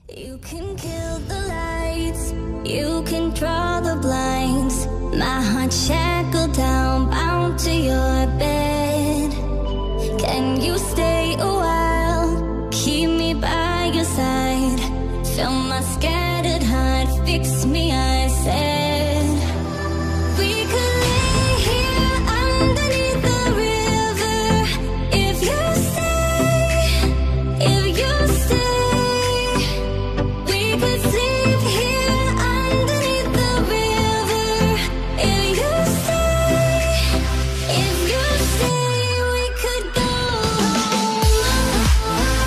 You can kill the lights, you can draw the blinds. My heart shackled down, bound to your bed. Can you stay a while, keep me by your side? Fill my scattered heart, fix me, I said. We could lay here underneath the river. If you stay, if you stay, we could sleep here underneath the river. If you stay, if you stay, we could go home.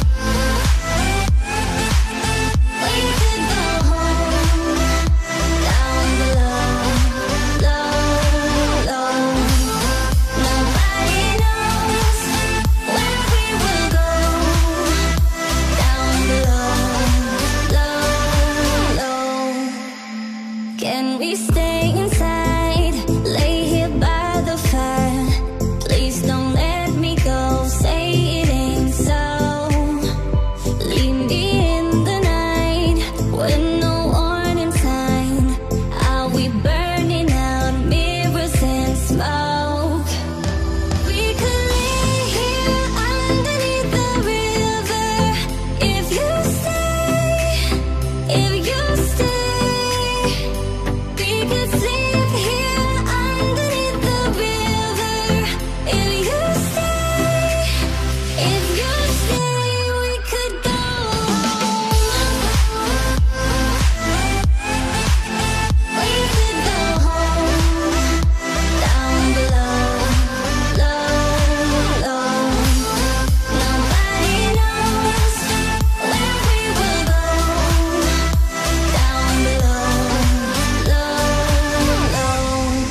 We could go home, down below, low, low. Nobody knows where we will go, down below, low, low. Can we stay inside, lay here by the fire? Please don't let me go, say it ain't so. Leave me in the night with no warning sign. Are we burning out mirrors and smoke? We could lay here underneath the river. If you stay, if you stay, we could sleep here underneath the river. If you stay, if you stay, we could go home. We could go home, down below, low, low. Nobody knows where we will go, down below, low, low.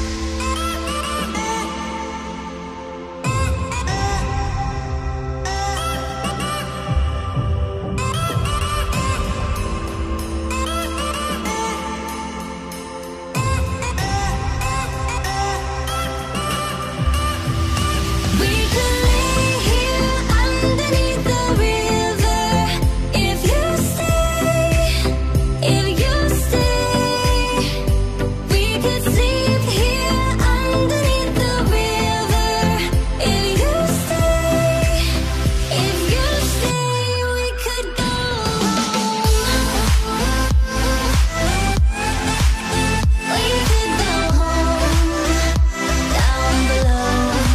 We could lay here underneath the river. If you stay, if you stay, we could sleep here underneath the river. If you stay, if you stay, we could go home. We could go home, down below,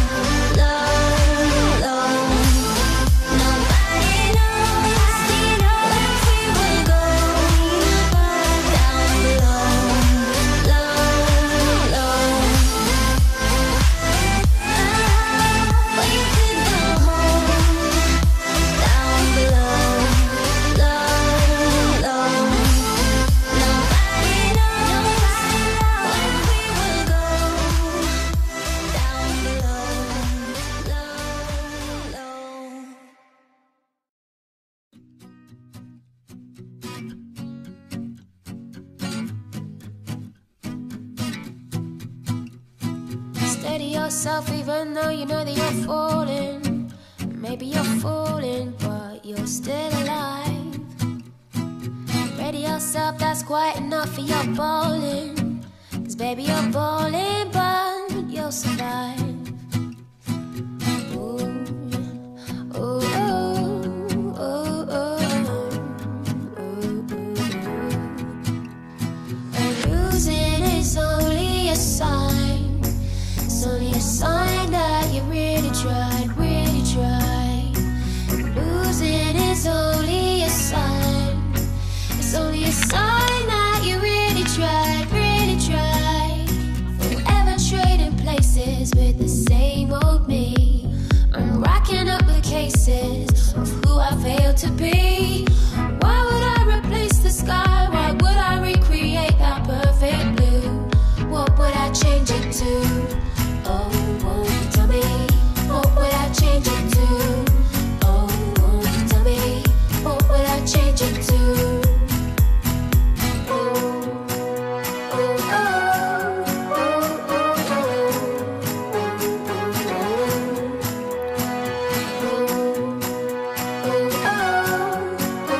low, low. Nobody knows where we will go, down below, low, low. We could go home, down below, low, low. Nobody knows where we will go, down below, low, low. Steady yourself even though you know that you're falling. Maybe you're falling, but you're still alive. Ready yourself, that's quite enough for your bowling. 'Cause baby you're bowling, but you'll survive. Ooh, ooh, ooh, ooh, ooh, ooh. And losing is only a sign. It's only a sign that you really tried, really tried. Losing is only a sign. It's only a sign that you really tried, really tried. Forever trading places with the same old me. I'm racking up the cases of who I failed to be. Why would I replace the sky? Why would I recreate that perfect blue? What would I change it to? Oh, won't you tell me? What would I change it to? Oh, won't you tell me? What would I change it to? Oh, oh, oh, oh, oh, oh, oh, oh, oh.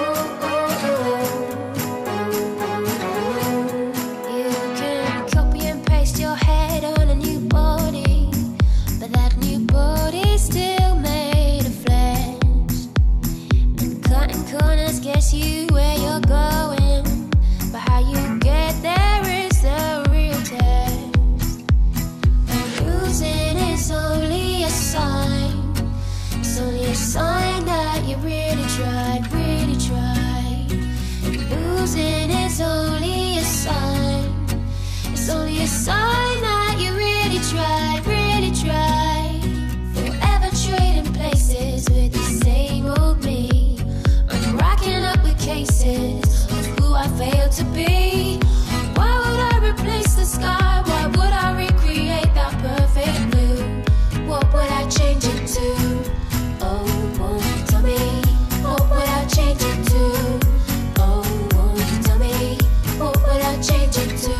guess you where you're going, but how you get there is the real test. And losing is only a sign. It's only a sign that you really tried, really tried. And losing is only a sign. It's only a sign that you really tried, really tried. Forever trading places with the same old me. I'm racking up with cases of who I failed to be. Why would I replace the sky? Why would I recreate that perfect blue? What would I change it to? Oh, won't you tell me? What would I change it to? Oh, won't you tell me? What would I change it to?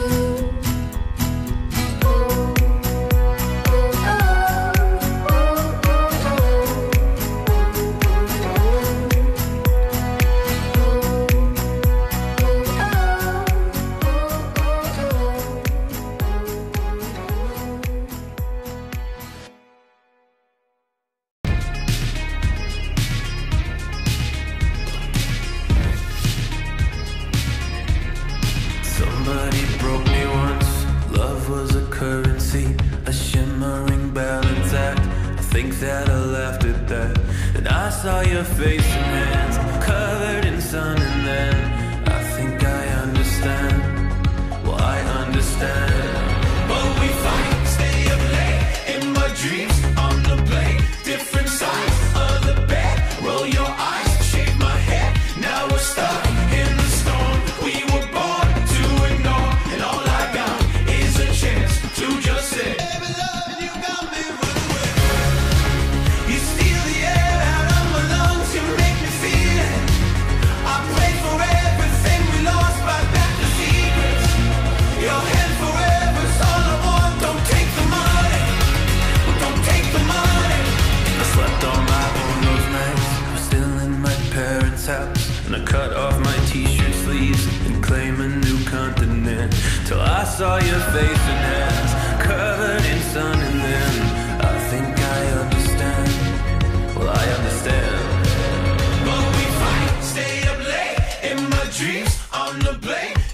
Somebody broke me once. Love was a currency, a shimmering balance act. I think that I laughed at that. And I saw your face and hands covered in sun, and then I think I understand. Well, I understand. But we fight, stay up late in my dreams on the blade. Different sides of the bed. Roll your eyes, shave my head. Now we're stuck in the storm. We were born to ignore, and all I got is a chance to just say, baby, love, you got me running away. You steal the air out of my lungs, you make me feel it. I pray for everything we lost, but that's the secret. Your hand forever's all I want. Don't take the money, don't take the money. I slept on my own those nights. I'm still in my parents' house, and I cut off my t-shirt sleeves and claim a new continent. Till I saw your face and hands covered in sun, and then I think I understand. Well, I understand. But we fight, stay up late in my dreams on the blade.